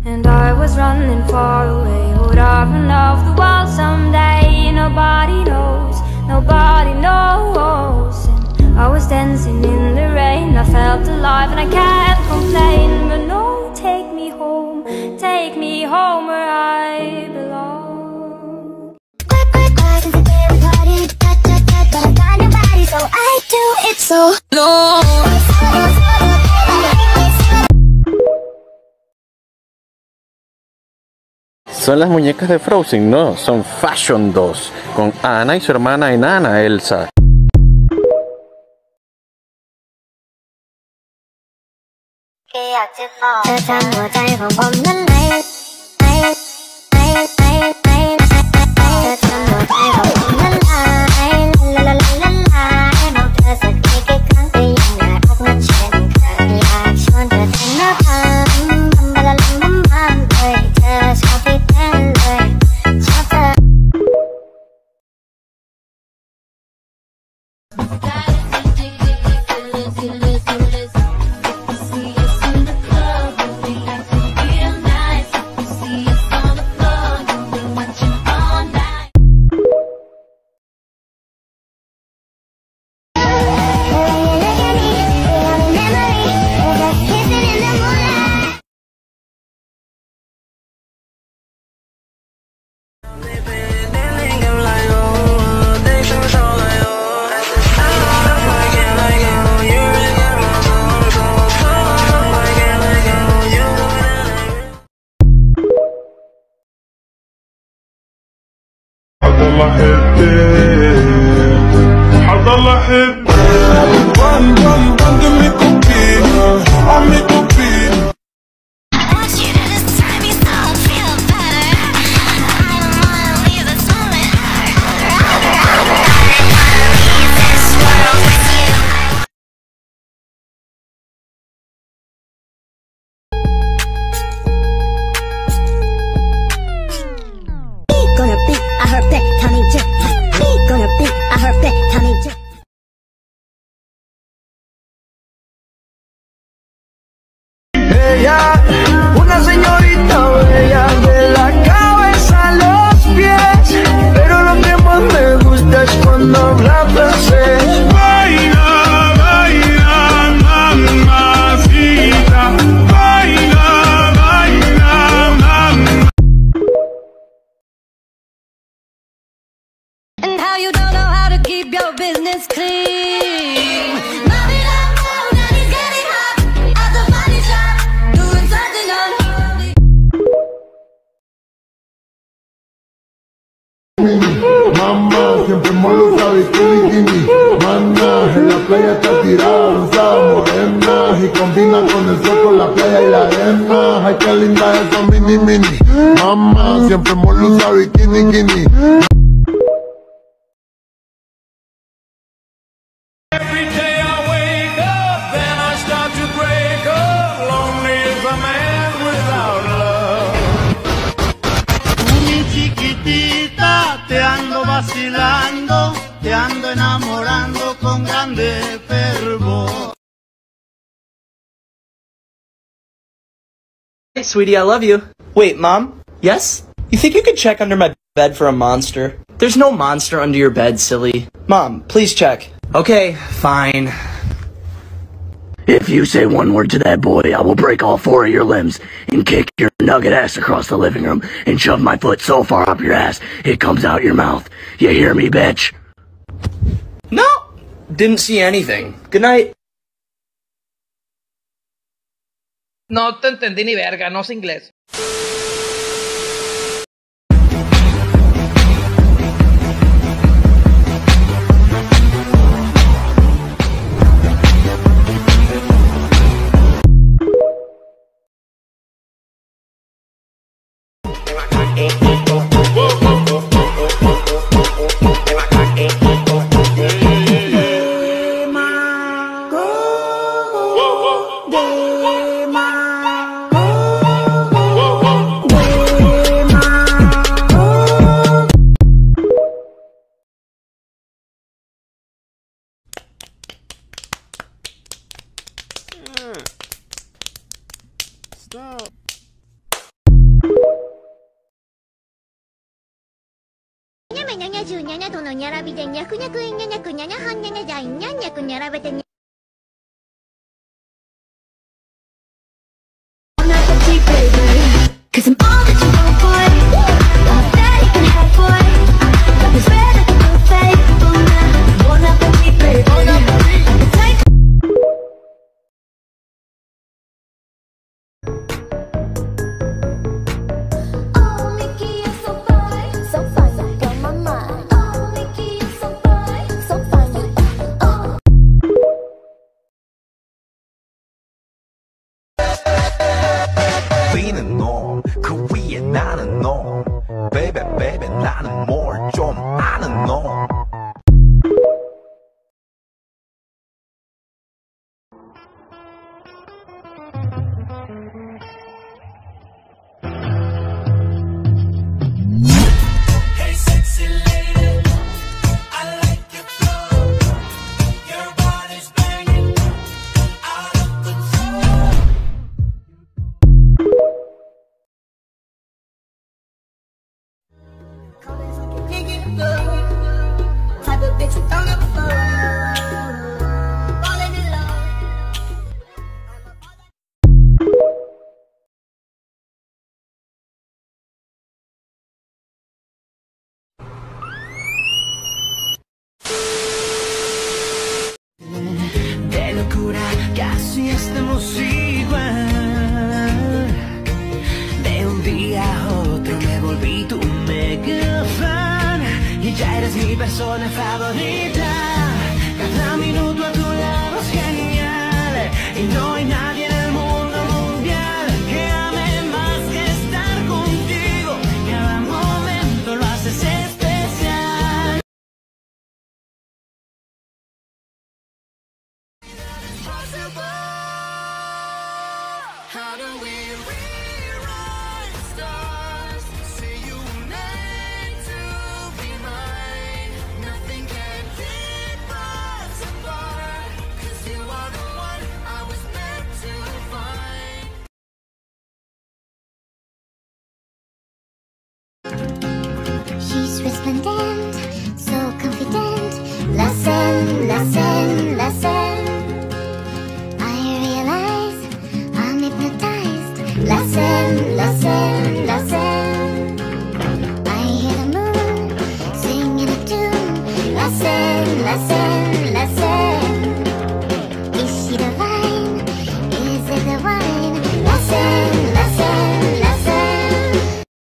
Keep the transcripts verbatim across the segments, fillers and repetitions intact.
And I was running far away. Would I run off the world someday? Nobody knows, nobody knows. And I was dancing in the rain. I felt alive and I can't complain. But no, take me home, take me home where I belong. Quick, quick, quick, since it's very party, touch, touch, touch, but I got nobody, so I do it so low. Son las muñecas de Frozen, no, son Fashion dos, con Anna y su hermana enana Elsa. حضل احبك حضل احبك Run, run, run, give me cookie, I'll make cookie. I want you to just tie me so I feel better. I don't wanna leave this moment. I don't wanna leave this world with you. Gonna beat, I heard that, Tommy J. Gonna beat, I heard that, Tommy J. Ella, una señorita bella de la cabeza a los pies, pero lo que más me gusta es cuando habla francés. Baila, baila, mamacita, baila, baila, mamacita. And how you don't know how to keep your business clean. Mommy, love, love, now he's getting hot at the body shop, doing something unholy. Mamá, siempre molo sabe que bikini. Mana, en la playa está tirada, rosada, morena. Y combina con el sol, con la playa y la arena. Ay, qué linda esa mini mini. Mamá, siempre molo sabe bikini, bikini. Every day I wake up, then I start to break up. Lonely is a man without love. Tú mi chiquitita, te ando vacilando, te ando enamorando con grande fervor. Hey, sweetie, I love you. Wait, Mom? Yes? You think you could check under my bed for a monster? There's no monster under your bed, silly. Mom, please check. Okay, fine. If you say one word to that boy, I will break all four of your limbs and kick your nugget ass across the living room and shove my foot so far up your ass it comes out your mouth. You hear me, bitch? No! Didn't see anything. Good night. No te entendí ni verga, no sé inglés. Stop. にゃにゃじゅうにゃにゃどのにゃらびでにゃくにゃくいにゃにゃくにゃにゃはんにゃにゃじゃいにゃにゃくにゃらべてにゃ。Cause I'm all that you want, boy. All that you can have, boy. It's better to go faithful now. Bon appetit, baby. Bon appetit. Oh, Mickey, you're so fine. So fine, you got my mind. Oh, Mickey, you're so fine. So fine, you. Oh. 우리는 너, 그 위에 나는 너. Baby, baby, 나는 뭘 좀 아는 너. Hey, sexy lady, I like your flow. Your body's banging out of control. Type of bitch you don't ever fall. Falling in love. De locura casi estamos igual. De un día a otro me volví tu mega fan. Y ya eres mi persona favorita. Cada minuto a tu lado es genial. Y no hay nadie en el mundo mundial que ame más que estar contigo. Cada momento lo haces especial. How do we rewrite stars? Say you were meant to be mine. Nothing can keep us apart. 'Cause you are the one I was meant to find. She's resplendent, so confident. Listen, listen, listen. I realize I'm hypnotized. Listen, listen, listen. I hear the moon singing a tune. Listen, listen, listen. Is she divine? Is it the wine? Listen, listen, listen.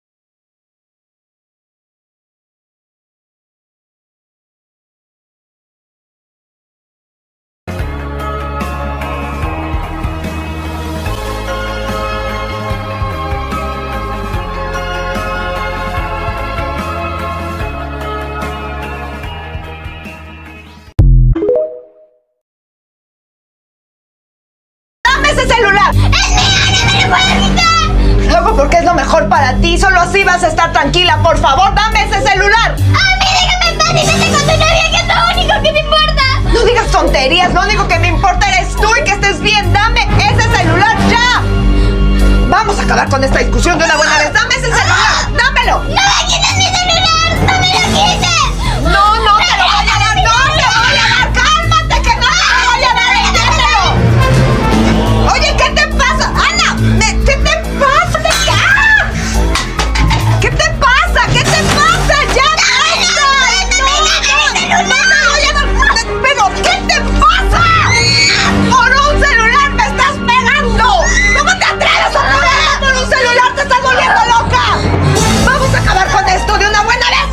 ¡Dame ese celular! ¡Es mío! ¡No me lo puedes quitar! Luego, porque es lo mejor para ti. Solo así vas a estar tranquila. Por favor, dame ese celular. ¡A mí déjame en paz y vete con tu novia, que es lo único que me importa! No digas tonterías. Lo único que me importa eres tú y que estés bien. Dame ese celular ya. Vamos a acabar con esta discusión de una buena vez. ¡Dame ese celular! ¡Dámelo! ¡No me quites mi celular! ¡No me lo quites! No, no te lo voy a dar. ¡No te voy a dar! ¡Cálmate, que no te lo voy a dar! ¡Déjalo! Oye, ¿qué te pasa? ¡Ana! ¿Qué te pasa? ¡Ah! ¿Qué te pasa? ¿Qué te pasa? ¡Ya basta! ¡No, no, no! ¡No te voy a dar! ¡Pero qué te pasa! ¡Por un celular me estás pegando! ¿Cómo te atreves a pegarme por un celular? ¡Te estás volviendo loca! ¡Vamos a acabar con esto de una buena vez!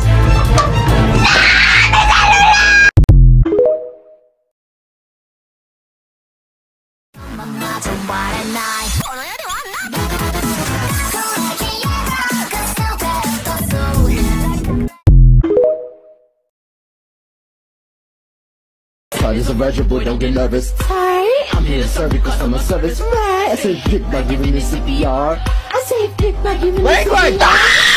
It's a virgin boy, don't get nervous. Hi, I'm here to serve you customer service. Right, I say pick by giving me C P R. I say pick by giving me C P R.